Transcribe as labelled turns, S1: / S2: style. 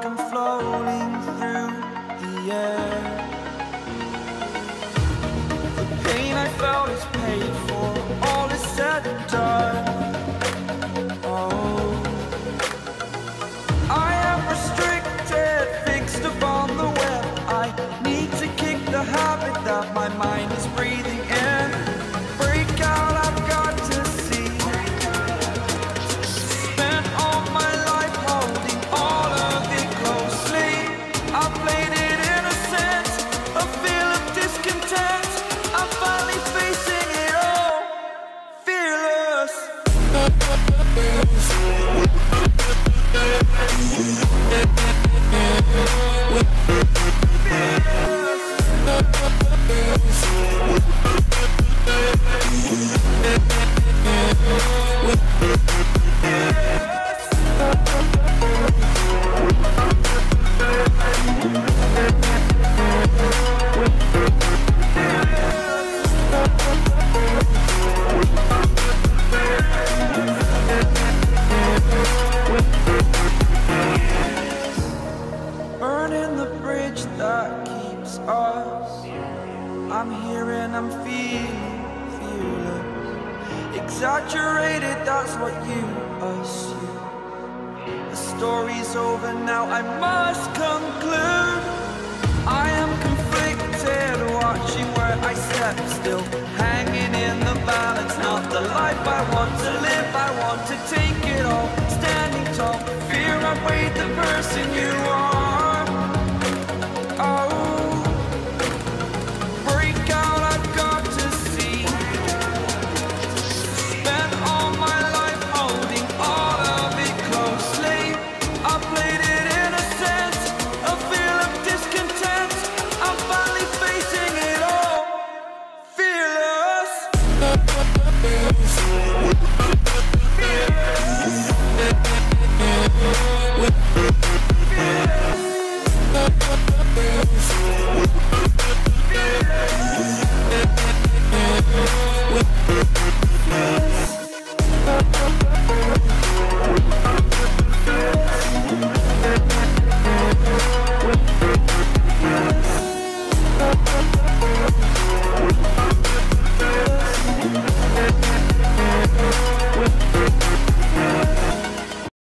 S1: I'm floating through the air. The pain I felt is paid for, all is said and done. Oh, I am restricted, fixed upon the web. I need to kick the habit that my mind is breathing in. Break out, I've got to see. Spent all my life holding all of it closely. I played it innocent, a feel of discontent. I'm finally facing it all, fearless. Burning the bridge that keeps us. I'm here and I'm feeling fearless. Exaggerated, that's what you assume. The story's over now, I must conclude. I am conflicted, watching where I step still, hanging in the balance. Not the life I want to live, I want to take it all. Standing tall, fear I weighed the person you are.